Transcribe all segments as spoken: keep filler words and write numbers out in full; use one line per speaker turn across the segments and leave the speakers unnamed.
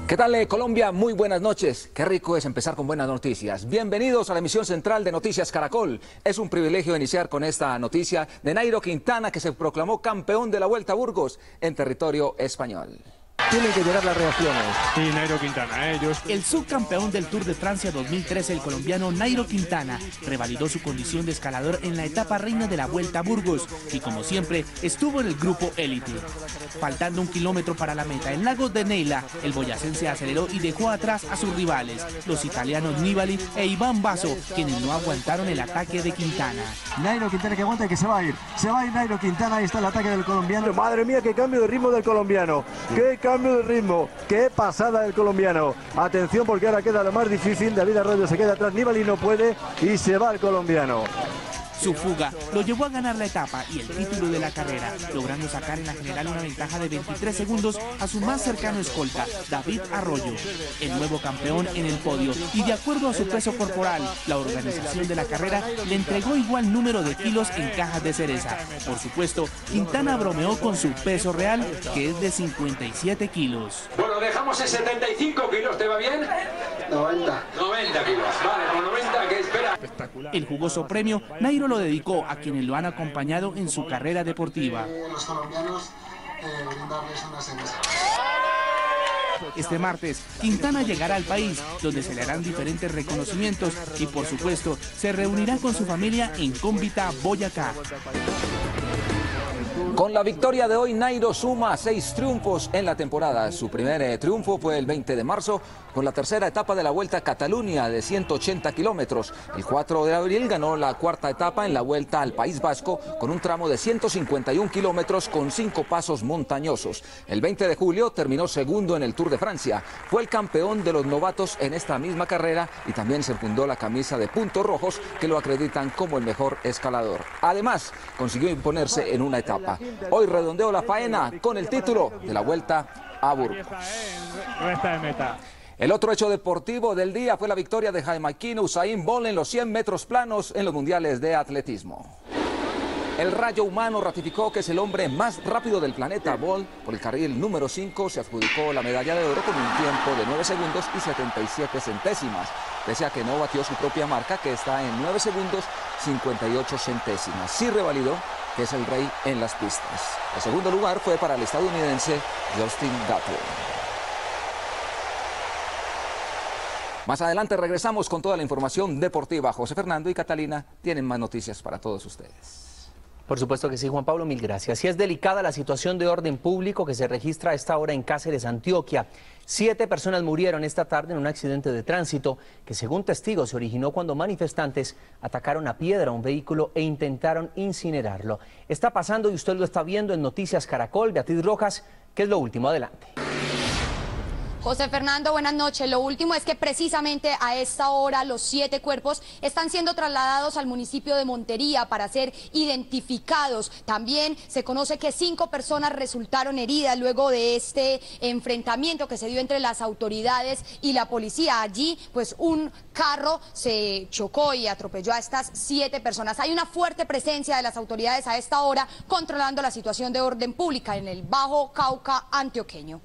¿Qué tal, eh, Colombia? Muy buenas noches. Qué rico es empezar con buenas noticias. Bienvenidos a la emisión central de Noticias Caracol. Es un privilegio iniciar con esta noticia de Nairo Quintana, que se proclamó campeón de la Vuelta a Burgos en territorio español. Tienen que llegar las reacciones.
Sí, Nairo Quintana, eh, yo estoy...
El subcampeón del Tour de Francia dos mil trece, el colombiano Nairo Quintana, revalidó su condición de escalador en la etapa reina de la Vuelta a Burgos y, como siempre, estuvo en el grupo élite. Faltando un kilómetro para la meta, en Lagos de Neila, el boyacense aceleró y dejó atrás a sus rivales, los italianos Nibali e Iván Basso, quienes no aguantaron el ataque de Quintana.
Nairo Quintana que aguanta y que se va a ir. Se va a ir Nairo Quintana, ahí está el ataque del colombiano.
Madre mía, qué cambio de ritmo del colombiano. Qué cambio de ritmo, qué pasada del colombiano. Atención, porque ahora queda lo más difícil. David Arroyo se queda atrás, Nibali no puede y se va el colombiano.
Su fuga lo llevó a ganar la etapa y el título de la carrera, logrando sacar en la general una ventaja de veintitrés segundos a su más cercano escolta, David Arroyo, el nuevo campeón en el podio. Y de acuerdo a su peso corporal, la organización de la carrera le entregó igual número de kilos en cajas de cereza. Por supuesto, Quintana bromeó con su peso real, que es de cincuenta y siete kilos.
Bueno, dejamos en setenta y cinco kilos, ¿te va bien?
noventa.
noventa kilos, vale, con noventa, ¿qué espera?
espectacular.
El jugoso premio, Nairo lo dedicó a quienes lo han acompañado en su carrera deportiva.
Los colombianos, eh, brindarles una cerveza.
Este martes, Quintana llegará al país, donde se le harán diferentes reconocimientos y, por supuesto, se reunirá con su familia en Cómbita, Boyacá.
Con la victoria de hoy, Nairo suma seis triunfos en la temporada. Su primer eh, triunfo fue el veinte de marzo con la tercera etapa de la Vuelta a Cataluña de ciento ochenta kilómetros. El cuatro de abril ganó la cuarta etapa en la Vuelta al País Vasco con un tramo de ciento cincuenta y un kilómetros con cinco pasos montañosos. El veinte de julio terminó segundo en el Tour de Francia. Fue el campeón de los novatos en esta misma carrera y también se fundó la camisa de puntos rojos que lo acreditan como el mejor escalador. Además, consiguió imponerse en una etapa. Hoy redondeó la faena con el título de la Vuelta a Burgos.
Resta de meta.
El otro hecho deportivo del día fue la victoria de jamaiquino Usain Bolt en los cien metros planos en los mundiales de atletismo. El rayo humano ratificó que es el hombre más rápido del planeta. Bolt, por el carril número cinco, se adjudicó la medalla de oro con un tiempo de nueve segundos y setenta y siete centésimas, pese a que no batió su propia marca, que está en nueve segundos cincuenta y ocho centésimas. Sí revalidó que es el rey en las pistas. El segundo lugar fue para el estadounidense Justin Gatlin. Más adelante regresamos con toda la información deportiva. José Fernando y Catalina tienen más noticias para todos ustedes.
Por supuesto que sí, Juan Pablo, mil gracias. Y es delicada la situación de orden público que se registra a esta hora en Cáceres, Antioquia. Siete personas murieron esta tarde en un accidente de tránsito que, según testigos, se originó cuando manifestantes atacaron a piedra un vehículo e intentaron incinerarlo. Está pasando y usted lo está viendo en Noticias Caracol. Beatriz Rojas, ¿qué es lo último? Adelante.
José Fernando, buenas noches. Lo último es que precisamente a esta hora los siete cuerpos están siendo trasladados al municipio de Montería para ser identificados. También se conoce que cinco personas resultaron heridas luego de este enfrentamiento que se dio entre las autoridades y la policía. Allí, pues, un carro se chocó y atropelló a estas siete personas. Hay una fuerte presencia de las autoridades a esta hora controlando la situación de orden pública en el Bajo Cauca antioqueño.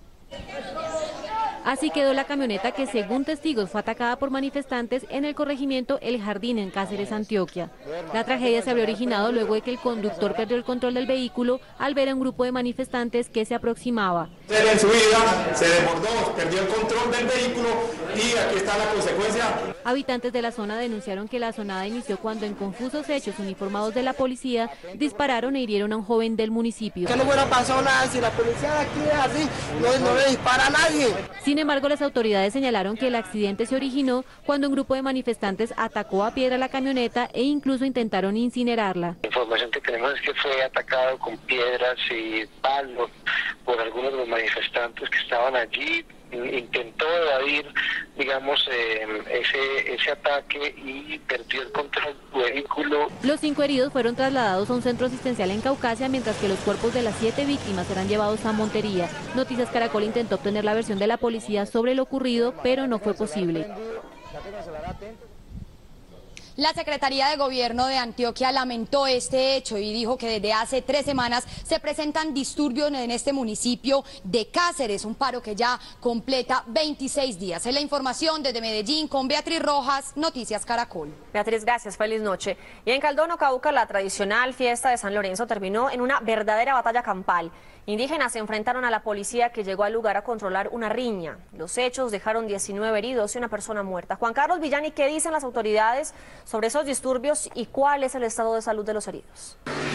Así quedó la camioneta que, según testigos, fue atacada por manifestantes en el corregimiento El Jardín, en Cáceres, Antioquia. La tragedia se habría originado luego de que el conductor perdió el control del vehículo al ver a un grupo de manifestantes que se aproximaba.
En su vida se desbordó, perdió el control del vehículo y aquí está la consecuencia.
Habitantes de la zona denunciaron que la sonada inició cuando, en confusos hechos, uniformados de la policía dispararon e hirieron a un joven del municipio.
Que no hubiera pasado nada si la policía de aquí es así, no, no le dispara a nadie.
Sin embargo, las autoridades señalaron que el accidente se originó cuando un grupo de manifestantes atacó a piedra la camioneta e incluso intentaron incinerarla.
La información que tenemos es que fue atacado con piedras y palos por algunos de los manifestantes que estaban allí. Intentó evadir, digamos, eh, ese, ese ataque y perdió el control del vehículo.
Los cinco heridos fueron trasladados a un centro asistencial en Caucasia, mientras que los cuerpos de las siete víctimas serán llevados a Montería. Noticias Caracol intentó obtener la versión de la policía sobre lo ocurrido, pero no fue posible.
La Secretaría de Gobierno de Antioquia lamentó este hecho y dijo que desde hace tres semanas se presentan disturbios en este municipio de Cáceres, un paro que ya completa veintiséis días. Es la información desde Medellín con Beatriz Rojas, Noticias Caracol.
Beatriz, gracias, feliz noche. Y en Caldono, Cauca, la tradicional fiesta de San Lorenzo terminó en una verdadera batalla campal. Indígenas se enfrentaron a la policía que llegó al lugar a controlar una riña. Los hechos dejaron diecinueve heridos y una persona muerta. Juan Carlos Villani, ¿qué dicen las autoridades sobre esos disturbios y cuál es el estado de salud de los heridos?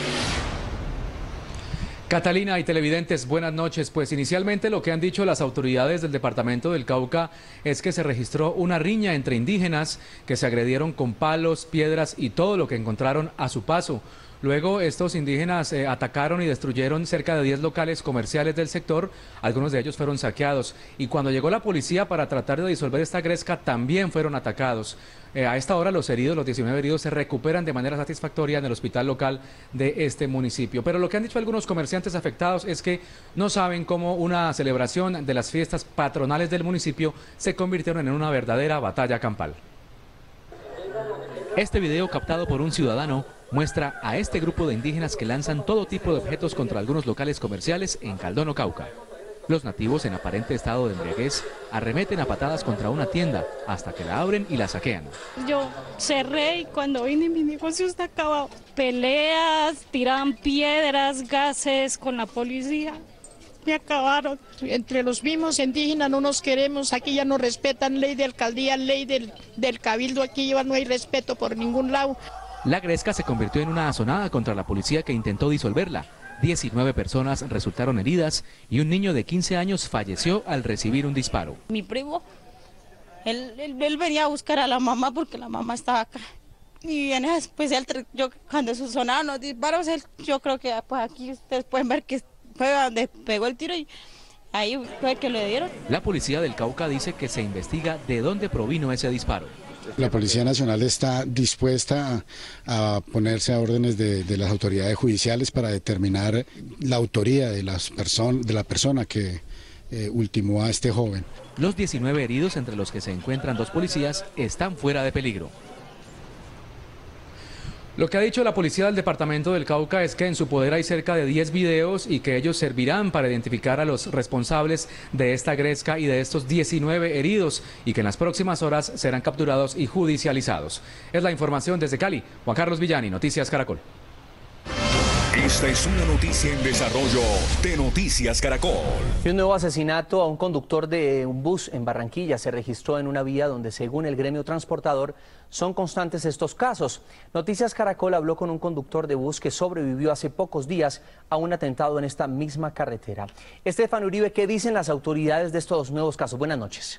Catalina y televidentes, buenas noches. Pues inicialmente lo que han dicho las autoridades del departamento del Cauca es que se registró una riña entre indígenas que se agredieron con palos, piedras y todo lo que encontraron a su paso. Luego estos indígenas eh, atacaron y destruyeron cerca de diez locales comerciales del sector, algunos de ellos fueron saqueados y cuando llegó la policía para tratar de disolver esta gresca también fueron atacados. Eh, a esta hora los heridos, los diecinueve heridos, se recuperan de manera satisfactoria en el hospital local de este municipio. Pero lo que han dicho algunos comerciantes afectados es que no saben cómo una celebración de las fiestas patronales del municipio se convirtieron en una verdadera batalla campal. Este video captado por un ciudadano muestra a este grupo de indígenas que lanzan todo tipo de objetos contra algunos locales comerciales en Caldono, Cauca. Los nativos, en aparente estado de embriaguez, arremeten a patadas contra una tienda hasta que la abren y la saquean.
Yo cerré y cuando vine mi negocio está acabado. Peleas, tiraban piedras, gases con la policía. Me acabaron.
Entre los mismos indígenas no nos queremos, aquí ya no respetan ley de alcaldía, ley del, del cabildo, aquí ya no hay respeto por ningún lado.
La gresca se convirtió en una azonada contra la policía que intentó disolverla. diecinueve personas resultaron heridas y un niño de quince años falleció al recibir un disparo.
Mi primo, él, él, él venía a buscar a la mamá porque la mamá estaba acá. Y en especial, yo, cuando sonaban los disparos, él, yo creo que pues aquí ustedes pueden ver que fue donde pegó el tiro y ahí fue que le dieron.
La policía del Cauca dice que se investiga de dónde provino ese disparo.
La Policía Nacional está dispuesta a, a ponerse a órdenes de, de las autoridades judiciales para determinar la autoría de, las person, de la persona que eh, ultimó a este joven.
Los diecinueve heridos, entre los que se encuentran dos policías, están fuera de peligro. Lo que ha dicho la policía del departamento del Cauca es que en su poder hay cerca de diez videos y que ellos servirán para identificar a los responsables de esta gresca y de estos diecinueve heridos y que en las próximas horas serán capturados y judicializados. Es la información desde Cali. Juan Carlos Villani, Noticias Caracol.
Esta es una noticia en desarrollo de Noticias Caracol.
Y un nuevo asesinato a un conductor de un bus en Barranquilla se registró en una vía donde, según el gremio transportador, son constantes estos casos. Noticias Caracol habló con un conductor de bus que sobrevivió hace pocos días a un atentado en esta misma carretera. Estefan Uribe, ¿qué dicen las autoridades de estos nuevos casos? Buenas noches.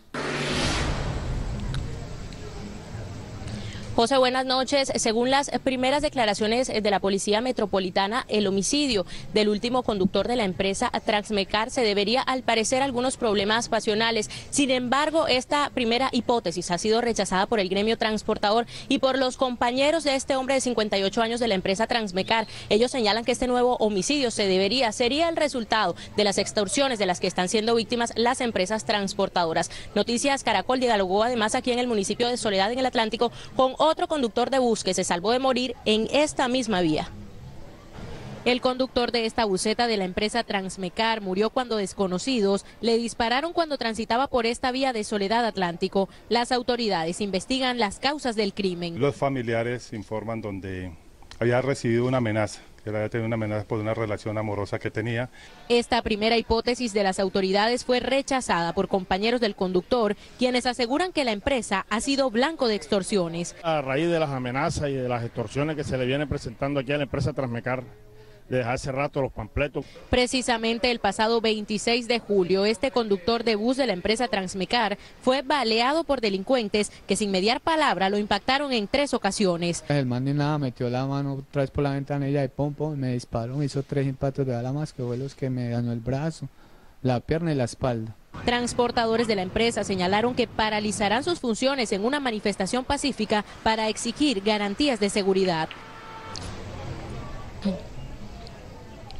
José, buenas noches. Según las primeras declaraciones de la Policía Metropolitana, el homicidio del último conductor de la empresa Transmecar se debería, al parecer, a algunos problemas pasionales. Sin embargo, esta primera hipótesis ha sido rechazada por el gremio transportador y por los compañeros de este hombre de cincuenta y ocho años de la empresa Transmecar. Ellos señalan que este nuevo homicidio se debería, sería el resultado de las extorsiones de las que están siendo víctimas las empresas transportadoras. Noticias Caracol dialogó además aquí en el municipio de Soledad, en el Atlántico, con otro conductor de bus que se salvó de morir en esta misma vía. El conductor de esta buseta de la empresa Transmecar murió cuando desconocidos le dispararon cuando transitaba por esta vía de Soledad Atlántico. Las autoridades investigan las causas del crimen.
Los familiares informan donde había recibido una amenaza, que había tenido una amenaza por una relación amorosa que tenía.
Esta primera hipótesis de las autoridades fue rechazada por compañeros del conductor, quienes aseguran que la empresa ha sido blanco de extorsiones.
A raíz de las amenazas y de las extorsiones que se le vienen presentando aquí a la empresa Transmecar, desde hace rato los panfletos.
Precisamente el pasado veintiséis de julio, este conductor de bus de la empresa Transmecar fue baleado por delincuentes que sin mediar palabra lo impactaron en tres ocasiones.
El man ni nada, metió la mano otra vez por la ventanilla y pom pom, me disparó, me hizo tres impactos de bala más, que fue los que me dañó el brazo, la pierna y la espalda.
Transportadores de la empresa señalaron que paralizarán sus funciones en una manifestación pacífica para exigir garantías de seguridad.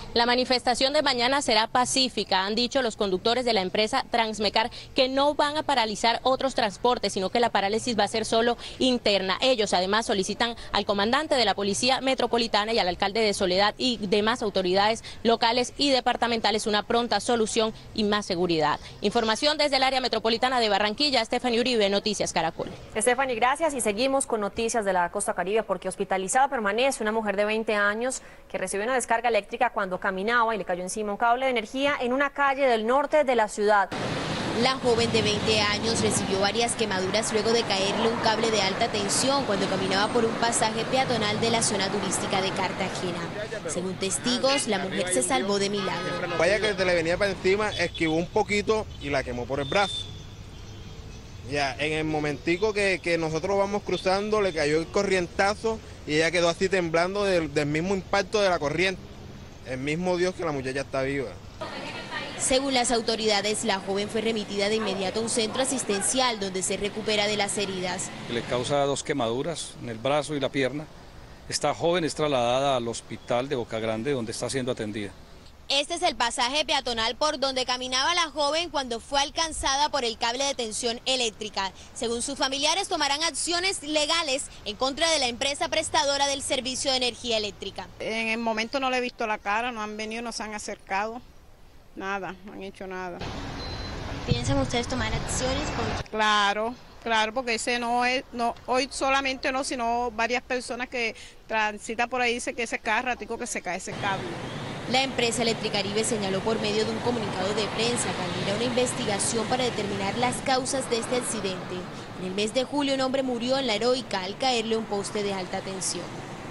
La manifestación de mañana será pacífica, han dicho los conductores de la empresa Transmecar, que no van a paralizar otros transportes, sino que la parálisis va a ser solo interna. Ellos además solicitan al comandante de la Policía Metropolitana y al alcalde de Soledad y demás autoridades locales y departamentales una pronta solución y más seguridad. Información desde el área metropolitana de Barranquilla, Stephanie Uribe, Noticias Caracol.
Stephanie, gracias, y seguimos con noticias de la costa caribe, porque hospitalizada permanece una mujer de veinte años que recibió una descarga eléctrica cuando caminaba y le cayó encima un cable de energía en una calle del norte de la ciudad.
La joven de veinte años recibió varias quemaduras luego de caerle un cable de alta tensión cuando caminaba por un pasaje peatonal de la zona turística de Cartagena. Según testigos, la mujer se salvó de milagro.
Vaya que se le venía para encima, esquivó un poquito y la quemó por el brazo. Ya, en el momentico que, que nosotros vamos cruzando, le cayó el corrientazo y ella quedó así temblando del, del mismo impacto de la corriente. El mismo Dios que la muchacha está viva.
Según las autoridades, la joven fue remitida de inmediato a un centro asistencial donde se recupera de las heridas.
Le causa dos quemaduras en el brazo y la pierna. Esta joven es trasladada al hospital de Boca Grande donde está siendo atendida.
Este es el pasaje peatonal por donde caminaba la joven cuando fue alcanzada por el cable de tensión eléctrica. Según sus familiares, tomarán acciones legales en contra de la empresa prestadora del servicio de energía eléctrica.
En el momento no le he visto la cara, no han venido, no se han acercado. Nada, no han hecho nada.
¿Piensan ustedes tomar acciones? Con...
Claro, claro, porque ese no es, no, hoy solamente no, sino varias personas que transitan por ahí, dice que ese cada ratico que se cae ese cable.
La empresa Electricaribe señaló por medio de un comunicado de prensa que abrirá una investigación para determinar las causas de este accidente. En el mes de julio un hombre murió en La Heroica al caerle un poste de alta tensión.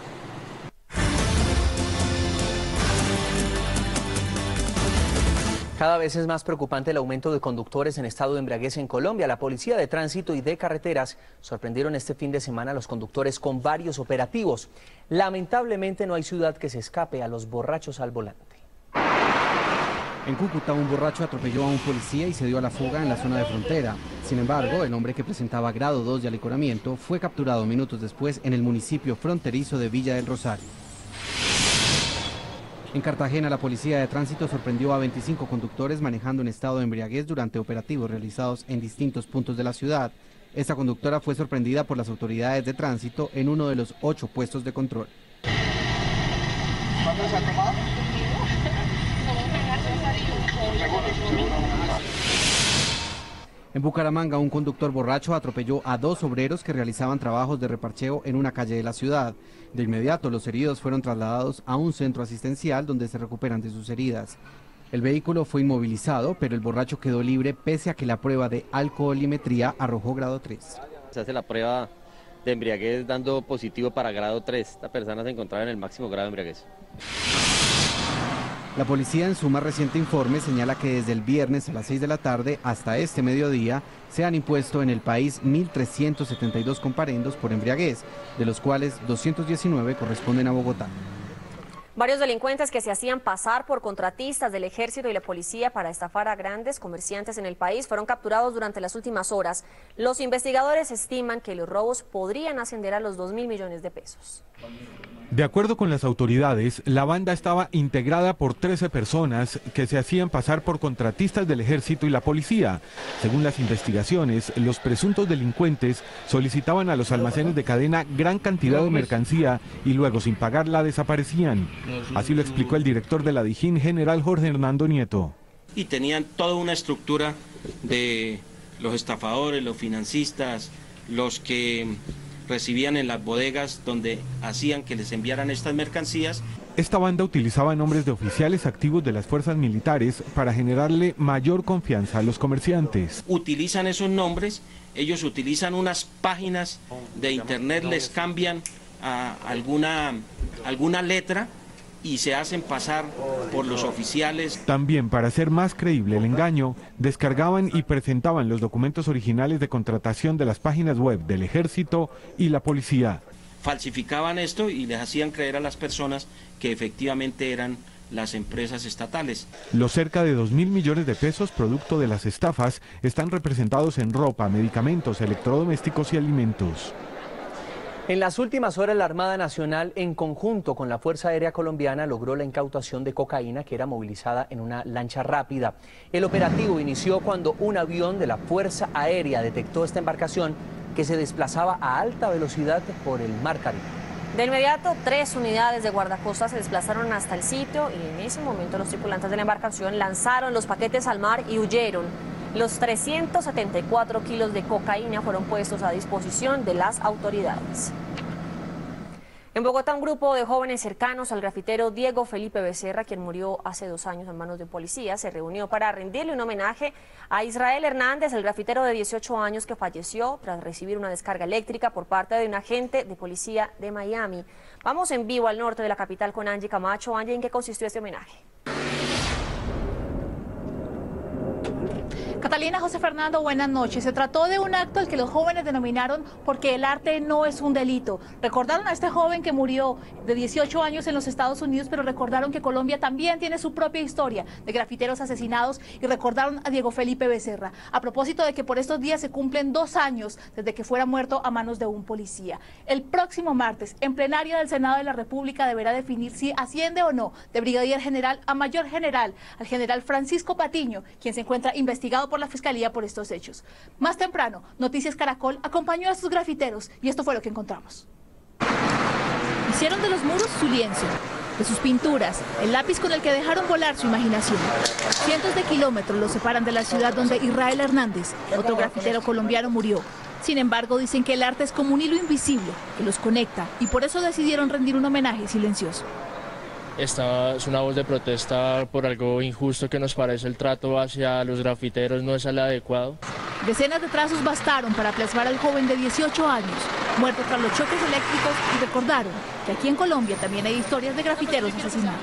Cada vez es más preocupante el aumento de conductores en estado de embriaguez en Colombia. La Policía de Tránsito y de Carreteras sorprendieron este fin de semana a los conductores con varios operativos. Lamentablemente no hay ciudad que se escape a los borrachos al volante.
En Cúcuta, un borracho atropelló a un policía y se dio a la fuga en la zona de frontera. Sin embargo, el hombre que presentaba grado dos de alicoramiento fue capturado minutos después en el municipio fronterizo de Villa del Rosario. En Cartagena, la Policía de Tránsito sorprendió a veinticinco conductores manejando en estado de embriaguez durante operativos realizados en distintos puntos de la ciudad. Esta conductora fue sorprendida por las autoridades de tránsito en uno de los ocho puestos de control.
¿Cuánto se ha tomado?
En Bucaramanga, un conductor borracho atropelló a dos obreros que realizaban trabajos de reparcheo en una calle de la ciudad. De inmediato, los heridos fueron trasladados a un centro asistencial donde se recuperan de sus heridas. El vehículo fue inmovilizado, pero el borracho quedó libre pese a que la prueba de alcoholimetría arrojó grado tres.
Se hace la prueba de embriaguez dando positivo para grado tres. Esta persona se encontraba en el máximo grado de embriaguez.
La policía en su más reciente informe señala que desde el viernes a las seis de la tarde hasta este mediodía se han impuesto en el país mil trescientos setenta y dos comparendos por embriaguez, de los cuales doscientos diecinueve corresponden a Bogotá.
Varios delincuentes que se hacían pasar por contratistas del ejército y la policía para estafar a grandes comerciantes en el país fueron capturados durante las últimas horas. Los investigadores estiman que los robos podrían ascender a los dos mil millones de pesos.
De acuerdo con las autoridades, la banda estaba integrada por trece personas que se hacían pasar por contratistas del ejército y la policía. Según las investigaciones, los presuntos delincuentes solicitaban a los almacenes de cadena gran cantidad de mercancía y luego sin pagarla desaparecían. Así lo explicó el director de la Dijín, general Jorge Hernando Nieto.
Y tenían toda una estructura de los estafadores, los financistas, los que recibían en las bodegas donde hacían que les enviaran estas mercancías.
Esta banda utilizaba nombres de oficiales activos de las fuerzas militares para generarle mayor confianza a los comerciantes.
Utilizan esos nombres, ellos utilizan unas páginas de internet, les cambian a alguna, alguna letra y se hacen pasar por los oficiales.
También, para hacer más creíble el engaño, descargaban y presentaban los documentos originales de contratación de las páginas web del ejército y la policía.
Falsificaban esto y les hacían creer a las personas que efectivamente eran las empresas estatales.
Los cerca de dos mil millones de pesos producto de las estafas están representados en ropa, medicamentos, electrodomésticos y alimentos.
En las últimas horas, la Armada Nacional, en conjunto con la Fuerza Aérea Colombiana, logró la incautación de cocaína que era movilizada en una lancha rápida. El operativo inició cuando un avión de la Fuerza Aérea detectó esta embarcación que se desplazaba a alta velocidad por el Mar Caribe.
De inmediato, tres unidades de guardacostas se desplazaron hasta el sitio y en ese momento los tripulantes de la embarcación lanzaron los paquetes al mar y huyeron. Los trescientos setenta y cuatro kilos de cocaína fueron puestos a disposición de las autoridades. En Bogotá, un grupo de jóvenes cercanos al grafitero Diego Felipe Becerra, quien murió hace dos años en manos de policía, se reunió para rendirle un homenaje a Israel Hernández, el grafitero de dieciocho años que falleció tras recibir una descarga eléctrica por parte de un agente de policía de Miami. Vamos en vivo al norte de la capital con Angie Camacho. Angie, ¿en qué consistió este homenaje?
Catalina, José Fernando, buenas noches. Se trató de un acto al que los jóvenes denominaron porque el arte no es un delito. Recordaron a este joven que murió de dieciocho años en los Estados Unidos, pero recordaron que Colombia también tiene su propia historia de grafiteros asesinados y recordaron a Diego Felipe Becerra, a propósito de que por estos días se cumplen dos años desde que fuera muerto a manos de un policía. El próximo martes, en plenaria del Senado de la República, deberá definir si asciende o no de brigadier general a mayor general al general Francisco Patiño, quien se encuentra investigado por la Fiscalía por estos hechos. Más temprano, Noticias Caracol acompañó a estos grafiteros y esto fue lo que encontramos. Hicieron de los muros su lienzo, de sus pinturas, el lápiz con el que dejaron volar su imaginación. Cientos de kilómetros los separan de la ciudad donde Israel Hernández, otro grafitero colombiano, murió. Sin embargo, dicen que el arte es como un hilo invisible que los conecta y por eso decidieron rendir un homenaje silencioso.
Esta es una voz de protesta por algo injusto que nos parece el trato hacia los grafiteros no es el adecuado.
Decenas de trazos bastaron para plasmar al joven de dieciocho años, muerto tras los choques eléctricos, y recordaron que aquí en Colombia también hay historias de grafiteros asesinados.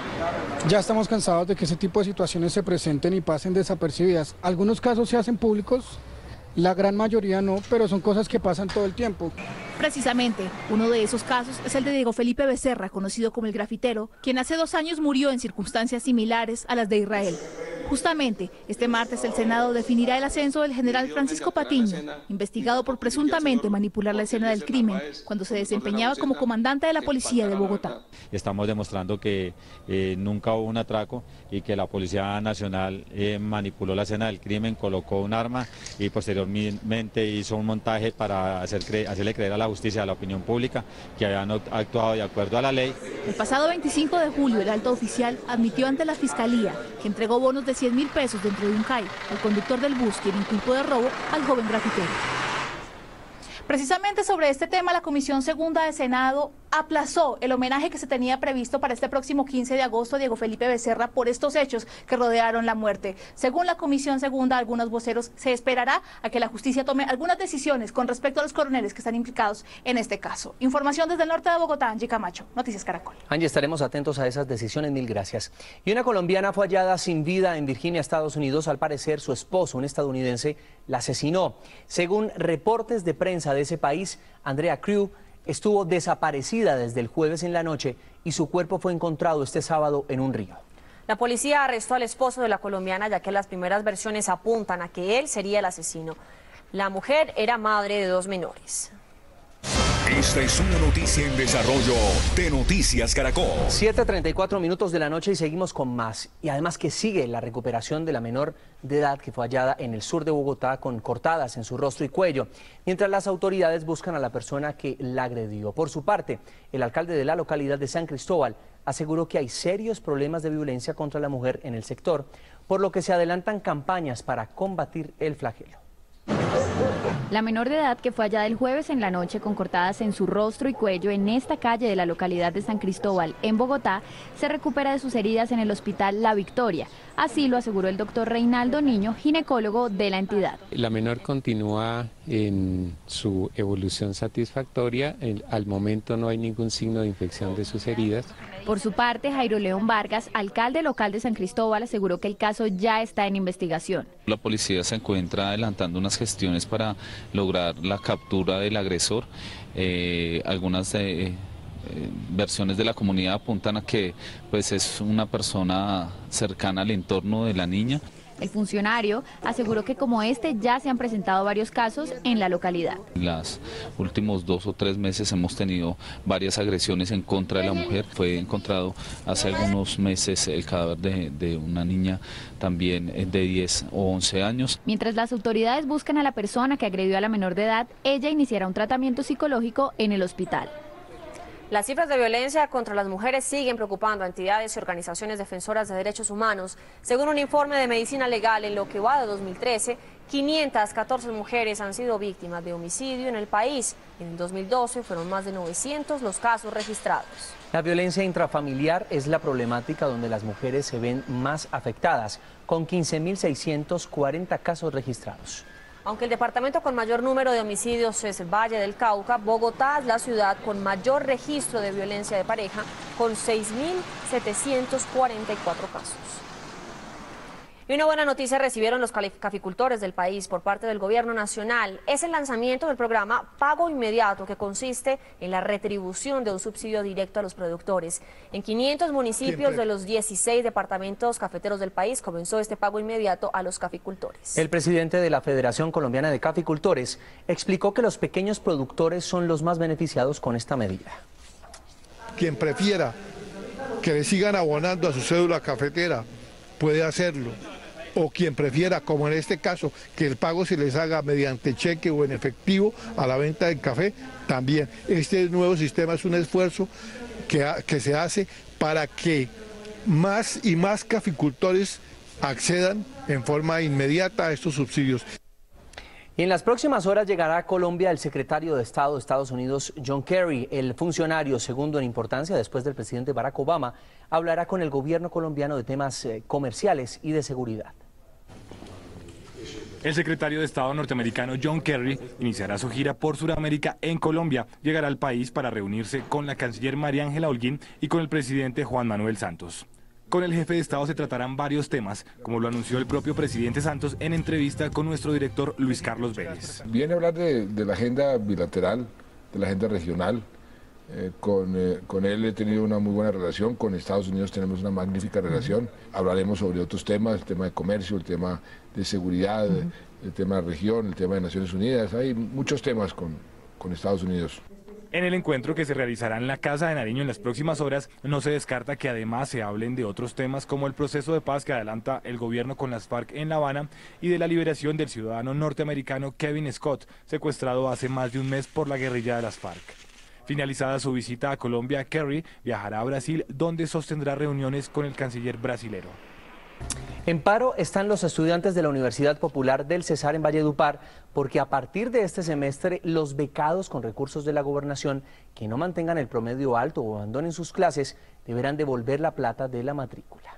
Ya estamos cansados de que ese tipo de situaciones se presenten y pasen desapercibidas. Algunos casos se hacen públicos, la gran mayoría no, pero son cosas que pasan todo el tiempo.
Precisamente, uno de esos casos es el de Diego Felipe Becerra, conocido como el grafitero, quien hace dos años murió en circunstancias similares a las de Israel. Justamente, este martes el Senado definirá el ascenso del general Francisco Patiño, investigado por presuntamente manipular la escena del crimen cuando se desempeñaba como comandante de la policía de Bogotá.
Estamos demostrando que eh, nunca hubo un atraco y que la Policía Nacional eh, manipuló la escena del crimen, colocó un arma y posteriormente hizo un montaje para hacer cre- hacerle creer a la justicia, a la opinión pública, que habían actuado de acuerdo a la ley.
El pasado veinticinco de julio, el alto oficial admitió ante la Fiscalía que entregó bonos de cien mil pesos dentro de un C A I al conductor del bus, quien inculpó de robo al joven grafitero. Precisamente sobre este tema, la Comisión Segunda de Senado aplazó el homenaje que se tenía previsto para este próximo quince de agosto a Diego Felipe Becerra por estos hechos que rodearon la muerte. Según la Comisión Segunda, algunos voceros, se esperará a que la justicia tome algunas decisiones con respecto a los coroneles que están implicados en este caso. Información desde el norte de Bogotá, Angie Camacho, Noticias Caracol.
Angie, estaremos atentos a esas decisiones, mil gracias. Y una colombiana fue hallada sin vida en Virginia, Estados Unidos. Al parecer, su esposo, un estadounidense, la asesinó. Según reportes de prensa de ese país, Andrea Crew estuvo desaparecida desde el jueves en la noche y su cuerpo fue encontrado este sábado en un río.
La policía arrestó al esposo de la colombiana, ya que las primeras versiones apuntan a que él sería el asesino. La mujer era madre de dos menores.
Esta es una noticia en desarrollo de Noticias Caracol.
siete treinta y cuatro minutos de la noche y seguimos con más. Y además que sigue la recuperación de la menor de edad que fue hallada en el sur de Bogotá con cortadas en su rostro y cuello, mientras las autoridades buscan a la persona que la agredió. Por su parte, el alcalde de la localidad de San Cristóbal aseguró que hay serios problemas de violencia contra la mujer en el sector, por lo que se adelantan campañas para combatir el flagelo.
La menor de edad que fue hallada el jueves en la noche con cortadas en su rostro y cuello en esta calle de la localidad de San Cristóbal, en Bogotá, se recupera de sus heridas en el hospital La Victoria. Así lo aseguró el doctor Reinaldo Niño, ginecólogo de la entidad.
La menor continúa en su evolución satisfactoria. Al momento no hay ningún signo de infección de sus heridas.
Por su parte, Jairo León Vargas, alcalde local de San Cristóbal, aseguró que el caso ya está en investigación.
La policía se encuentra adelantando unas gestiones para lograr la captura del agresor. Eh, algunas eh, eh, versiones de la comunidad apuntan a que pues, es una persona cercana al entorno de la niña.
El funcionario aseguró que como este ya se han presentado varios casos en la localidad.
En los últimos dos o tres meses hemos tenido varias agresiones en contra de la mujer. Fue encontrado hace algunos meses el cadáver de, de una niña también de diez o once años.
Mientras las autoridades buscan a la persona que agredió a la menor de edad, ella iniciará un tratamiento psicológico en el hospital.
Las cifras de violencia contra las mujeres siguen preocupando a entidades y organizaciones defensoras de derechos humanos. Según un informe de Medicina Legal, en lo que va de dos mil trece, quinientas catorce mujeres han sido víctimas de homicidio en el país. En el dos mil doce fueron más de novecientos los casos registrados.
La violencia intrafamiliar es la problemática donde las mujeres se ven más afectadas, con quince mil seiscientos cuarenta casos registrados.
Aunque el departamento con mayor número de homicidios es el Valle del Cauca, Bogotá es la ciudad con mayor registro de violencia de pareja, con seis mil setecientos cuarenta y cuatro casos. Y una buena noticia recibieron los caficultores del país por parte del gobierno nacional. Es el lanzamiento del programa Pago Inmediato, que consiste en la retribución de un subsidio directo a los productores. En quinientos municipios de los dieciséis departamentos cafeteros del país comenzó este pago inmediato a los caficultores.
El presidente de la Federación Colombiana de Caficultores explicó que los pequeños productores son los más beneficiados con esta medida.
Quien prefiera que le sigan abonando a su cédula cafetera puede hacerlo. O quien prefiera, como en este caso, que el pago se les haga mediante cheque o en efectivo a la venta del café, también. Este nuevo sistema es un esfuerzo que, que se hace para que más y más caficultores accedan en forma inmediata a estos subsidios.
Y en las próximas horas llegará a Colombia el secretario de Estado de Estados Unidos, John Kerry. El funcionario segundo en importancia después del presidente Barack Obama hablará con el gobierno colombiano de temas eh, comerciales y de seguridad.
El secretario de Estado norteamericano John Kerry iniciará su gira por Sudamérica en Colombia. Llegará al país para reunirse con la canciller María Ángela Holguín y con el presidente Juan Manuel Santos. Con el jefe de Estado se tratarán varios temas, como lo anunció el propio presidente Santos en entrevista con nuestro director Luis Carlos Vélez.
Viene a hablar de, de la agenda bilateral, de la agenda regional. Eh, con, eh, con él he tenido una muy buena relación, con Estados Unidos tenemos una magnífica relación. Hablaremos sobre otros temas, el tema de comercio, el tema de seguridad, uh-huh. el tema de región, el tema de Naciones Unidas. Hay muchos temas con, con Estados Unidos.
En el encuentro que se realizará en la Casa de Nariño en las próximas horas, no se descarta que además se hablen de otros temas como el proceso de paz que adelanta el gobierno con las FARC en La Habana y de la liberación del ciudadano norteamericano Kevin Scott, secuestrado hace más de un mes por la guerrilla de las FARC. Finalizada su visita a Colombia, Kerry viajará a Brasil, donde sostendrá reuniones con el canciller brasilero.
En paro están los estudiantes de la Universidad Popular del Cesar en Valledupar, porque a partir de este semestre los becados con recursos de la gobernación que no mantengan el promedio alto o abandonen sus clases deberán devolver la plata de la matrícula.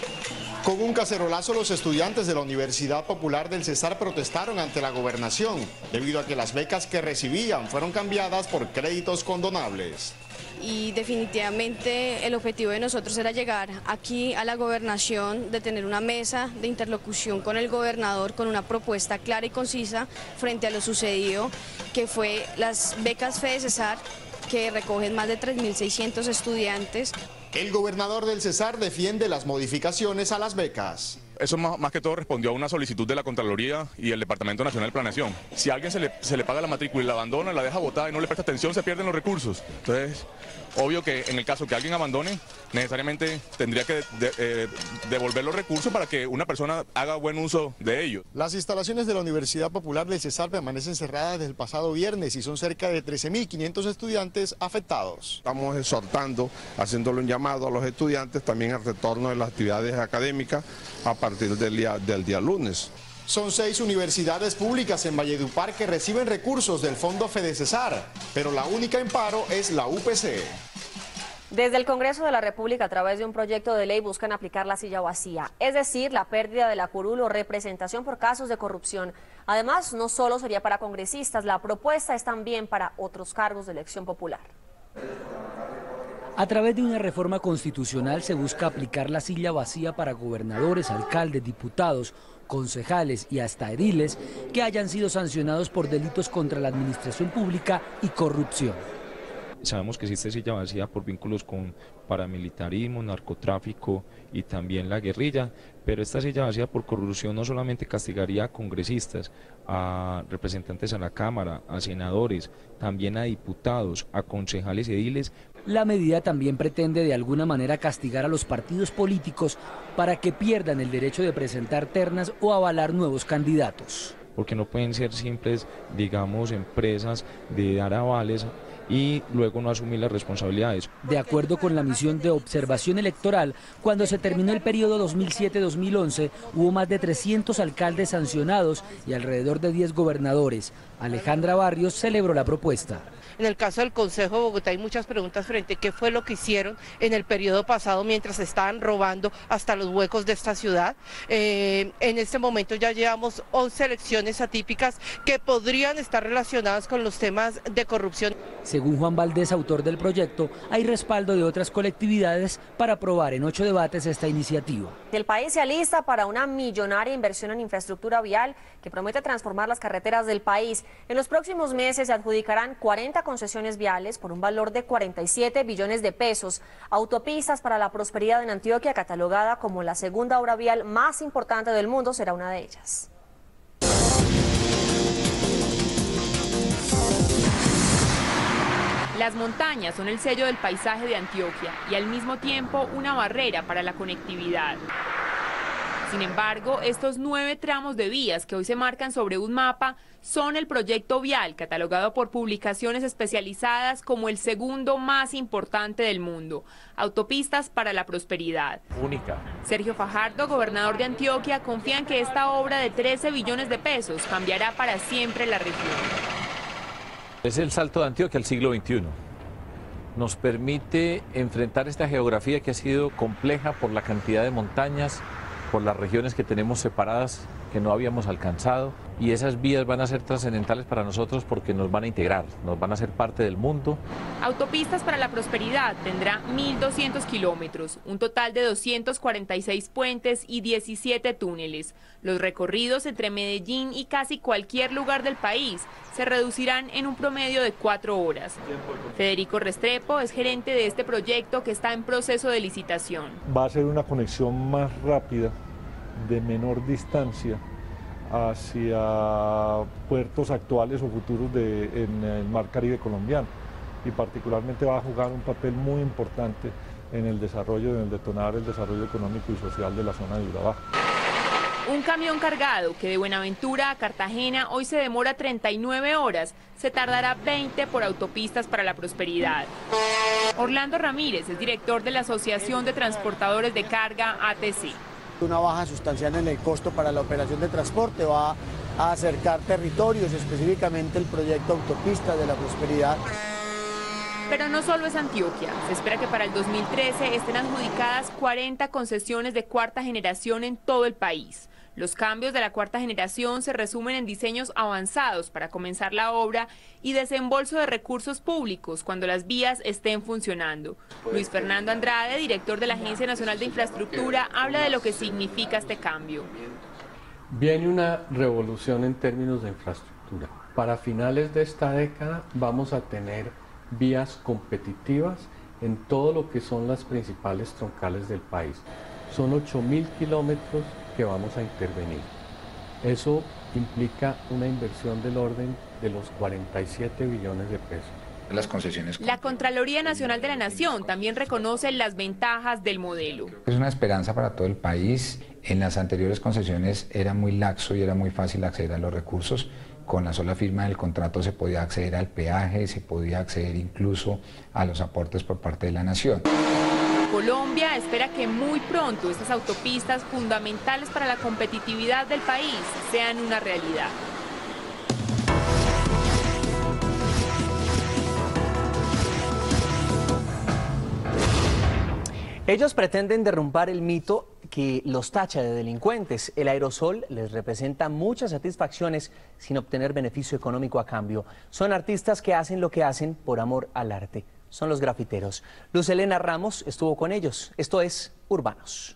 Con un cacerolazo, los estudiantes de la Universidad Popular del Cesar protestaron ante la gobernación, debido a que las becas que recibían fueron cambiadas por créditos condonables.
Y definitivamente el objetivo de nosotros era llegar aquí a la gobernación, de tener una mesa de interlocución con el gobernador con una propuesta clara y concisa frente a lo sucedido, que fue las becas FEDECESAR, que recogen más de tres mil seiscientos estudiantes.
El gobernador del Cesar defiende las modificaciones a las becas.
Eso más, más que todo respondió a una solicitud de la Contraloría y el Departamento Nacional de Planeación. Si a alguien se le, se le paga la matrícula y la abandona, la deja botada y no le presta atención, se pierden los recursos. Entonces, obvio que en el caso que alguien abandone, necesariamente tendría que de, eh, devolver los recursos para que una persona haga buen uso de ellos.
Las instalaciones de la Universidad Popular del Cesar permanecen cerradas desde el pasado viernes y son cerca de trece mil quinientos estudiantes afectados.
Estamos exhortando, haciéndole un llamado a los estudiantes también al retorno de las actividades académicas a partir del día, del día lunes.
Son seis universidades públicas en Valledupar que reciben recursos del Fondo FEDECESAR, pero la única en paro es la U P C.
Desde el Congreso de la República, a través de un proyecto de ley, buscan aplicar la silla vacía, es decir, la pérdida de la curul o representación por casos de corrupción. Además, no solo sería para congresistas, la propuesta es también para otros cargos de elección popular.
A través de una reforma constitucional se busca aplicar la silla vacía para gobernadores, alcaldes, diputados, concejales y hasta ediles que hayan sido sancionados por delitos contra la administración pública y corrupción.
Sabemos que existe silla vacía por vínculos con paramilitarismo, narcotráfico y también la guerrilla, pero esta silla vacía por corrupción no solamente castigaría a congresistas, a representantes a la Cámara, a senadores, también a diputados, a concejales y ediles.
La medida también pretende de alguna manera castigar a los partidos políticos para que pierdan el derecho de presentar ternas o avalar nuevos candidatos.
Porque no pueden ser simples, digamos, empresas de dar avales y luego no asumir las responsabilidades.
De acuerdo con la misión de observación electoral, cuando se terminó el periodo dos mil siete dos mil once, hubo más de trescientos alcaldes sancionados y alrededor de diez gobernadores. Alejandra Barrios celebró la propuesta.
En el caso del Consejo de Bogotá hay muchas preguntas frente a qué fue lo que hicieron en el periodo pasado mientras estaban robando hasta los huecos de esta ciudad. Eh, en este momento ya llevamos once elecciones atípicas que podrían estar relacionadas con los temas de corrupción.
Según Juan Valdés, autor del proyecto, hay respaldo de otras colectividades para aprobar en ocho debates esta iniciativa.
El país se alista para una millonaria inversión en infraestructura vial que promete transformar las carreteras del país. En los próximos meses se adjudicarán cuarenta concesiones viales por un valor de cuarenta y siete billones de pesos. Autopistas para la Prosperidad en Antioquia, catalogada como la segunda obra vial más importante del mundo, será una de ellas.
Las montañas son el sello del paisaje de Antioquia y al mismo tiempo una barrera para la conectividad. Sin embargo, estos nueve tramos de vías que hoy se marcan sobre un mapa son el proyecto vial, catalogado por publicaciones especializadas como el segundo más importante del mundo. Autopistas para la Prosperidad.
Única.
Sergio Fajardo, gobernador de Antioquia, confía en que esta obra de trece billones de pesos cambiará para siempre la región.
Es el salto de Antioquia al siglo veintiuno. Nos permite enfrentar esta geografía que ha sido compleja por la cantidad de montañas, por las regiones que tenemos separadas que no habíamos alcanzado, y esas vías van a ser trascendentales para nosotros porque nos van a integrar, nos van a hacer parte del mundo.
Autopistas para la Prosperidad tendrá mil doscientos kilómetros, un total de doscientos cuarenta y seis puentes y diecisiete túneles. Los recorridos entre Medellín y casi cualquier lugar del país se reducirán en un promedio de cuatro horas. Federico Restrepo es gerente de este proyecto que está en proceso de licitación.
Va a ser una conexión más rápida, de menor distancia, hacia puertos actuales o futuros de, en el mar Caribe colombiano, y particularmente va a jugar un papel muy importante en el desarrollo, en el detonar el desarrollo económico y social de la zona de Urabá.
Un camión cargado que de Buenaventura a Cartagena hoy se demora treinta y nueve horas, se tardará veinte por Autopistas para la Prosperidad. Orlando Ramírez es director de la Asociación de Transportadores de Carga A T C.
Una baja sustancial en el costo para la operación de transporte va a acercar territorios, específicamente el proyecto Autopista de la Prosperidad.
Pero no solo es Antioquia, se espera que para el dos mil trece estén adjudicadas cuarenta concesiones de cuarta generación en todo el país. Los cambios de la cuarta generación se resumen en diseños avanzados para comenzar la obra y desembolso de recursos públicos cuando las vías estén funcionando. Luis Fernando Andrade, director de la Agencia Nacional de Infraestructura, habla de lo que significa este cambio.
Viene una revolución en términos de infraestructura. Para finales de esta década vamos a tener vías competitivas en todo lo que son las principales troncales del país. Son ocho mil kilómetros que vamos a intervenir. Eso implica una inversión del orden de los cuarenta y siete billones de pesos.
Las concesiones.
La Contraloría Nacional de la Nación también reconoce las ventajas del modelo.
Es una esperanza para todo el país. En las anteriores concesiones era muy laxo y era muy fácil acceder a los recursos. Con la sola firma del contrato se podía acceder al peaje, se podía acceder incluso a los aportes por parte de la Nación.
Colombia espera que muy pronto estas autopistas fundamentales para la competitividad del país sean una realidad.
Ellos pretenden derrumbar el mito que los tacha de delincuentes. El aerosol les representa muchas satisfacciones sin obtener beneficio económico a cambio. Son artistas que hacen lo que hacen por amor al arte. Son los grafiteros. Luz Elena Ramos estuvo con ellos. Esto es Urbanos.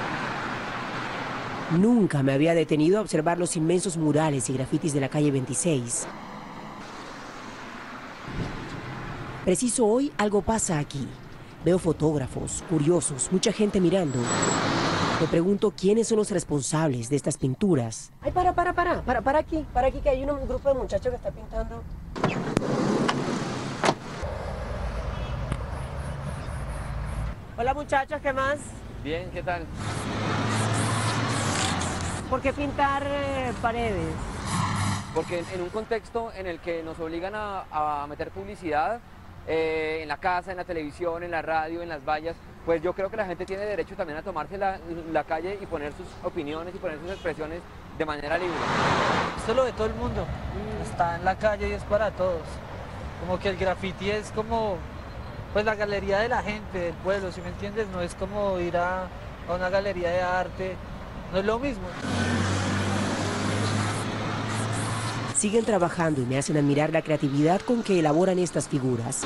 Nunca me había detenido a observar los inmensos murales y grafitis de la calle veintiséis. Preciso hoy algo pasa aquí. Veo fotógrafos, curiosos, mucha gente mirando. Me pregunto quiénes son los responsables de estas pinturas. Ay, para, para, para, para, para aquí, para aquí, que hay un grupo de muchachos que está pintando. Hola muchachos, ¿qué más?
Bien, ¿qué tal?
¿Por qué pintar eh, paredes?
Porque en, en un contexto en el que nos obligan a, a meter publicidad, eh, en la casa, en la televisión, en la radio, en las vallas, pues yo creo que la gente tiene derecho también a tomarse la, la calle y poner sus opiniones y poner sus expresiones de manera libre.
Esto es lo de todo el mundo, está en la calle y es para todos. Como que el graffiti es como pues la galería de la gente, del pueblo, ¿sí me entiendes? No es como ir a, a una galería de arte, no es lo mismo.
Siguen trabajando y me hacen admirar la creatividad con que elaboran estas figuras.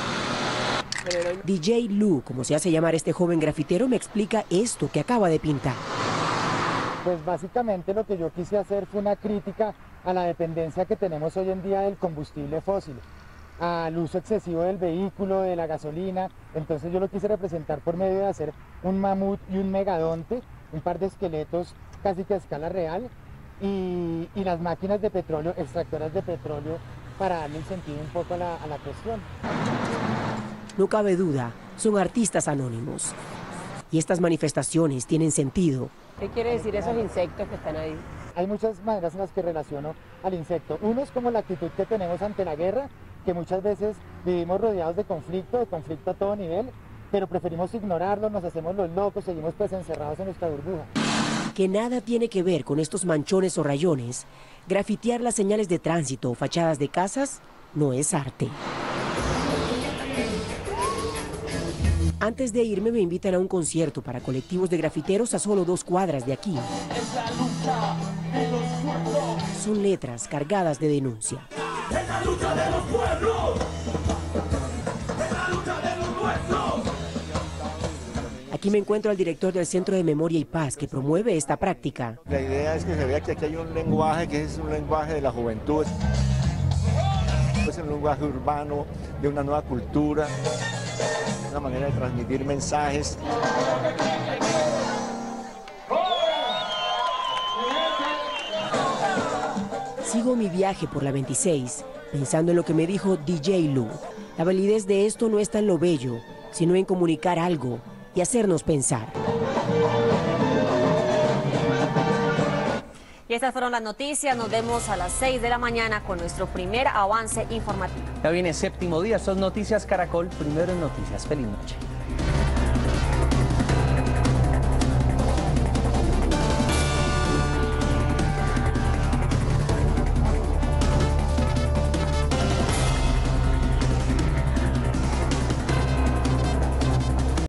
D J Lu, como se hace llamar este joven grafitero, me explica esto que acaba de pintar.
Pues básicamente lo que yo quise hacer fue una crítica a la dependencia que tenemos hoy en día del combustible fósil, al uso excesivo del vehículo, de la gasolina. Entonces yo lo quise representar por medio de hacer un mamut y un megadonte, un par de esqueletos casi que a escala real, y, y las máquinas de petróleo, extractoras de petróleo, para darle el sentido un poco a la, a la cuestión.
No cabe duda, son artistas anónimos. Y estas manifestaciones tienen sentido.
¿Qué quiere decir esos insectos que están ahí? Hay muchas maneras en las que relaciono al insecto. Uno es como la actitud que tenemos ante la guerra, que muchas veces vivimos rodeados de conflicto, de conflicto a todo nivel, pero preferimos ignorarlo, nos hacemos los locos, seguimos pues encerrados en nuestra burbuja.
Que nada tiene que ver con estos manchones o rayones. Grafitear las señales de tránsito o fachadas de casas no es arte. Antes de irme me invitan a un concierto para colectivos de grafiteros a solo dos cuadras de aquí. Son letras cargadas de denuncia.
Es la lucha de los pueblos. Es la lucha de los nuestros.
Aquí me encuentro al director del Centro de Memoria y Paz que promueve esta práctica.
La idea es que se vea que aquí hay un lenguaje que es un lenguaje de la juventud. Es un lenguaje urbano, de una nueva cultura, una manera de transmitir mensajes.
Sigo mi viaje por la veintiséis, pensando en lo que me dijo D J Lu. La validez de esto no está en lo bello, sino en comunicar algo y hacernos pensar.
Y estas fueron las noticias. Nos vemos a las seis de la mañana con nuestro primer avance informativo.
Ya viene séptimo día, son Noticias Caracol, primero en noticias. Feliz noche.